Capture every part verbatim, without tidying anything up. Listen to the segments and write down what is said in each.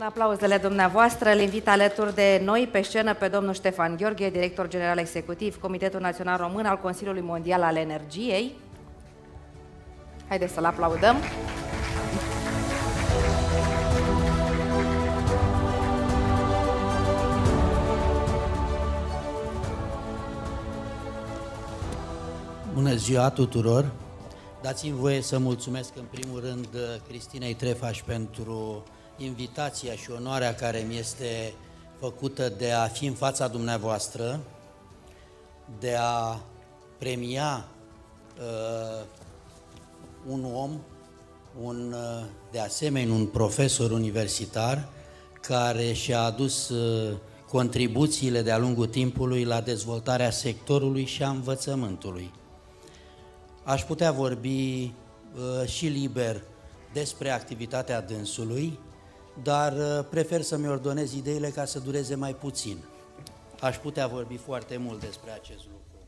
aplauzele dumneavoastră, îl invit alături de noi pe scenă pe domnul Ștefan Gheorghe, director general executiv, Comitetul Național Român al Consiliului Mondial al Energiei. Haideți să-l aplaudăm. Bună ziua tuturor! Dați-mi voie să mulțumesc în primul rând Cristinei Trefaș pentru invitația și onoarea care mi este făcută de a fi în fața dumneavoastră, de a premia uh, un om, un, uh, de asemenea un profesor universitar care și-a adus uh, contribuțiile de-a lungul timpului la dezvoltarea sectorului și a învățământului. Aș putea vorbi uh, și liber despre activitatea dânsului, dar uh, prefer să-mi ordonez ideile ca să dureze mai puțin. Aș putea vorbi foarte mult despre acest lucru.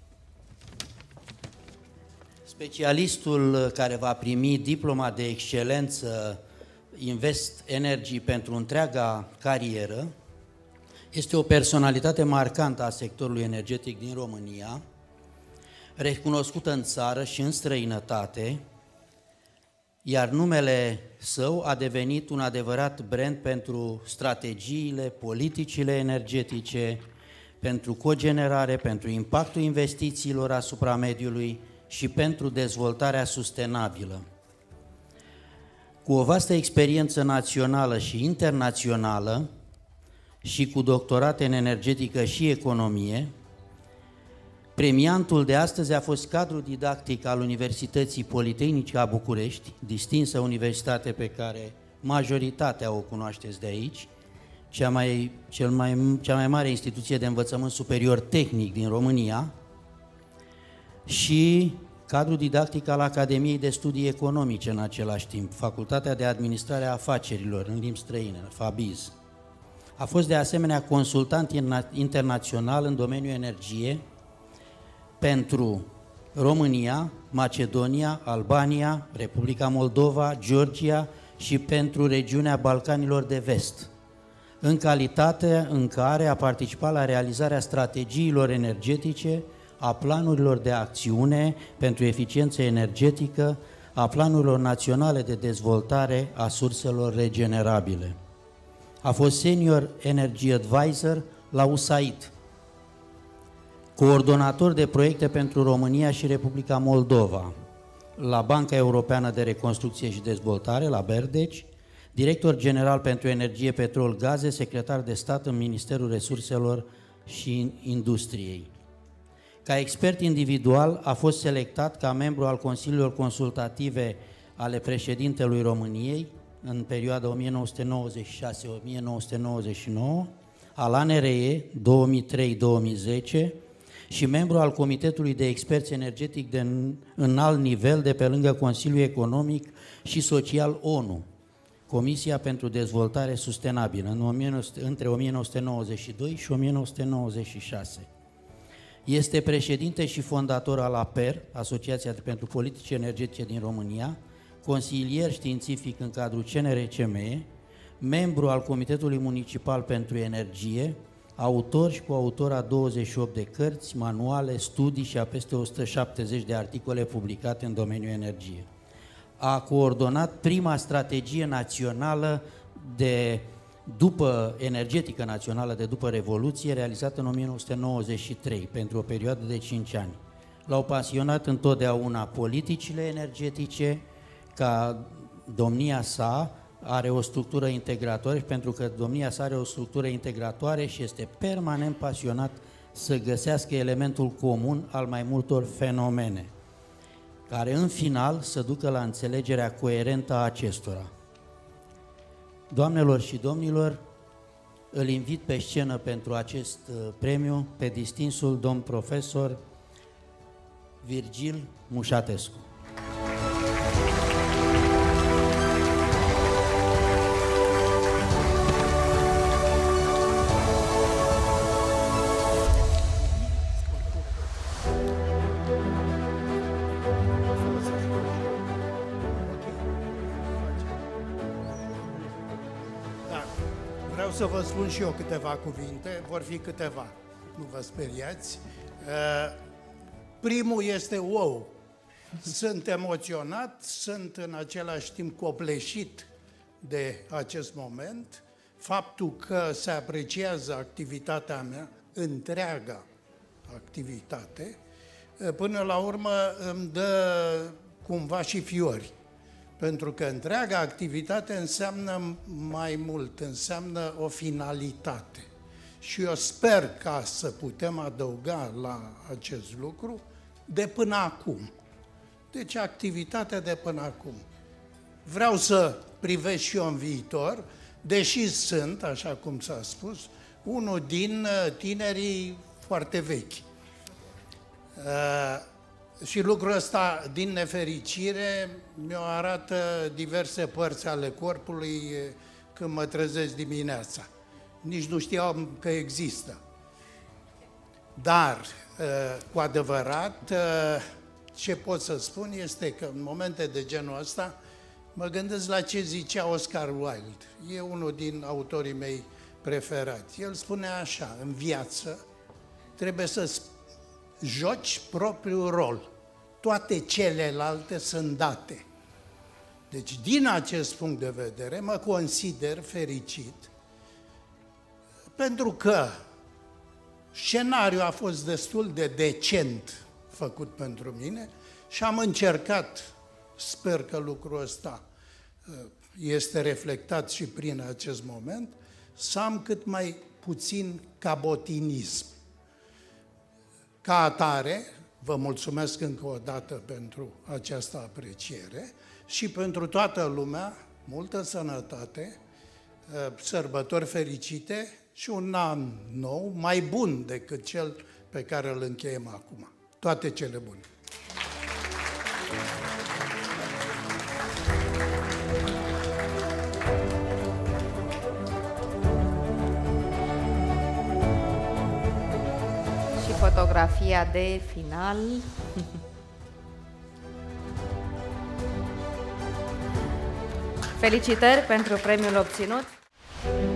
Specialistul care va primi diploma de excelență Invest Energy pentru întreaga carieră este o personalitate marcantă a sectorului energetic din România, recunoscută în țară și în străinătate, iar numele său a devenit un adevărat brand pentru strategiile, politicile energetice, pentru cogenerare, pentru impactul investițiilor asupra mediului și pentru dezvoltarea sustenabilă. Cu o vastă experiență națională și internațională și cu doctorate în energetică și economie, premiantul de astăzi a fost cadru didactic al Universității Politehnice a București, distinsă universitate pe care majoritatea o cunoașteți de aici, cea mai, cel mai, cea mai mare instituție de învățământ superior tehnic din România, și cadru didactic al Academiei de Studii Economice în același timp, Facultatea de Administrare a Afacerilor în limbi străine, FABIZ. A fost de asemenea consultant internațional în domeniul energie pentru România, Macedonia, Albania, Republica Moldova, Georgia și pentru regiunea Balcanilor de Vest, în calitate în care a participat la realizarea strategiilor energetice, a planurilor de acțiune pentru eficiență energetică, a planurilor naționale de dezvoltare a surselor regenerabile. A fost Senior Energy Advisor la U S A I D, coordonator de proiecte pentru România și Republica Moldova, la Banca Europeană de Reconstrucție și Dezvoltare, la Berdeci, director general pentru energie, petrol, gaze, secretar de stat în Ministerul Resurselor și Industriei. Ca expert individual a fost selectat ca membru al Consiliilor Consultative ale președintelui României în perioada o mie nouă sute nouăzeci și șase - o mie nouă sute nouăzeci și nouă, al A N R E două mii trei - două mii zece și membru al Comitetului de Experți Energetic de înalt nivel de pe lângă Consiliul Economic și Social ONU, Comisia pentru Dezvoltare Sustenabilă, în între o mie nouă sute nouăzeci și doi și o mie nouă sute nouăzeci și șase. Este președinte și fondator al A P E R, Asociația pentru Politici Energetice din România, consilier științific în cadrul C N R C M E, membru al Comitetului Municipal pentru Energie, autor și coautor a douăzeci și opt de cărți, manuale, studii și a peste o sută șaptezeci de articole publicate în domeniul energiei. A coordonat prima strategie națională de după energetică națională de după Revoluție, realizată în o mie nouă sute nouăzeci și trei, pentru o perioadă de cinci ani. L-au pasionat întotdeauna politicile energetice, ca domnia sa are o structură integratoare, pentru că domnia sa are o structură integratoare și este permanent pasionat să găsească elementul comun al mai multor fenomene, care în final să ducă la înțelegerea coerentă a acestora. Doamnelor și domnilor, îl invit pe scenă pentru acest premiu pe distinsul domn profesor Virgil Mușatescu. să vă spun și eu câteva cuvinte, vor fi câteva, nu vă speriați. Primul este wow. Sunt emoționat, sunt în același timp copleșit de acest moment. Faptul că se apreciază activitatea mea, întreaga activitate, până la urmă îmi dă cumva și fiori. Pentru că întreaga activitate înseamnă mai mult, înseamnă o finalitate. Și eu sper ca să putem adăuga la acest lucru de până acum. Deci activitatea de până acum. Vreau să privesc și eu în viitor, deși sunt, așa cum s-a spus, unul din tinerii foarte vechi. Uh, și lucrul ăsta, din nefericire, mi-o arată diverse părți ale corpului când mă trezesc dimineața. Nici nu știam că există. Dar, uh, cu adevărat, uh, ce pot să spun este că în momente de genul ăsta mă gândesc la ce zicea Oscar Wilde. E unul din autorii mei preferați. El spune așa: în viață trebuie să joci propriul rol. Toate celelalte sunt date. Deci, din acest punct de vedere, mă consider fericit pentru că scenariul a fost destul de decent făcut pentru mine și am încercat, sper că lucrul ăsta este reflectat și prin acest moment, să am cât mai puțin cabotinism. Ca atare, vă mulțumesc încă o dată pentru această apreciere și pentru toată lumea, multă sănătate, sărbători fericite și un an nou, mai bun decât cel pe care îl încheiem acum. Toate cele bune! Și fotografia de final. Felicitări pentru premiul obținut!